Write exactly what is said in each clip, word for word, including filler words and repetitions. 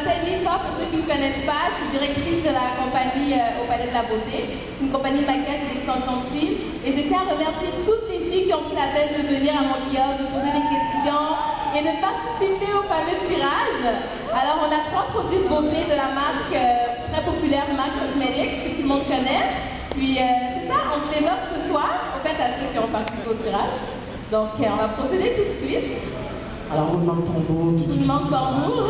m'appelle Lifa, pour ceux qui ne me connaissent pas, je suis directrice de la compagnie euh, au Palais de la Beauté. C'est une compagnie de maquillage et d'extension de cils. Et je tiens à remercier toutes les filles qui ont pris la peine de venir à mon kiosque, de poser des questions et de participer au fameux tirage. Alors, on a trois produits de beauté de la marque euh, très populaire, marque cosmétique, que tout le monde connaît. Puis, euh, c'est ça, on vous les offre ce soir, au fait, à ceux qui ont participé au tirage. Donc, euh, on va procéder tout de suite. Alors, roulement de tambour. Roulement de tambour.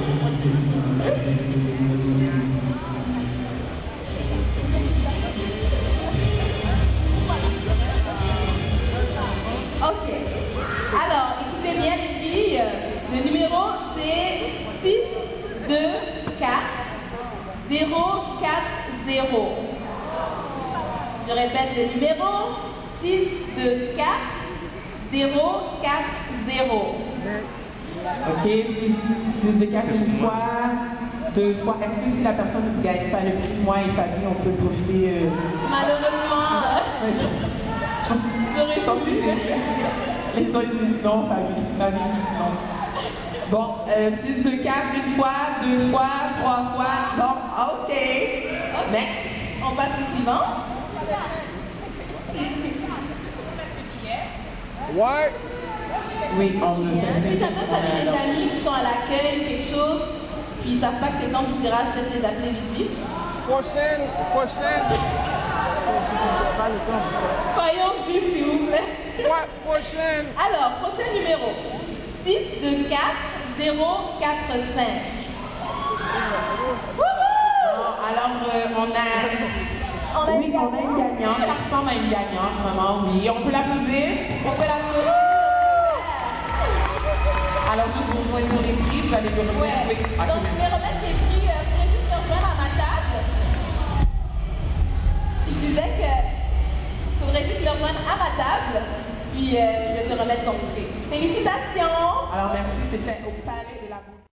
Ok. Alors, écoutez bien les filles. Le numéro, c'est six deux quatre zéro quatre zéro. Je répète le numéro, six deux quatre zéro quatre zéro. Ok, six deux quatre une fois, deux fois. Est-ce que si la personne ne gagne pas le prix, moi et Fabi, on peut profiter euh... Malheureusement. Ouais, je, je, je pense que c'est... Les gens ils disent non, Fabi. Fabi dit non. Bon, euh, six deux quatre une fois, deux fois, trois fois. Bon, ok. Next. On passe au suivant. Ouais. Oui, on le fait. Si jamais vous avez des amis qui sont à l'accueil, quelque chose, puis ils ne savent pas que c'est le temps du tirage, peut-être les appeler vite vite. Prochaine, prochaine. Soyons justes, s'il vous plaît. Ouais, prochaine. Alors, prochain numéro. six deux quatre zéro quatre cinq. Alors, euh, on a... On a oui, une on a une gagnante. Ça ressemble à une gagnante, vraiment, oui. On peut l'applaudir? On peut l'applaudir. Alors, juste pour rejoindre pour les prix, vous allez le remettre. Ouais. Oui. Okay. Donc, je vais remettre les prix. Euh, vous pourrez juste me rejoindre à ma table. Je disais que il faudrait juste me rejoindre à ma table. Puis, euh, je vais te remettre ton prix. Félicitations! Alors, merci. C'était au Palais de la Beauté.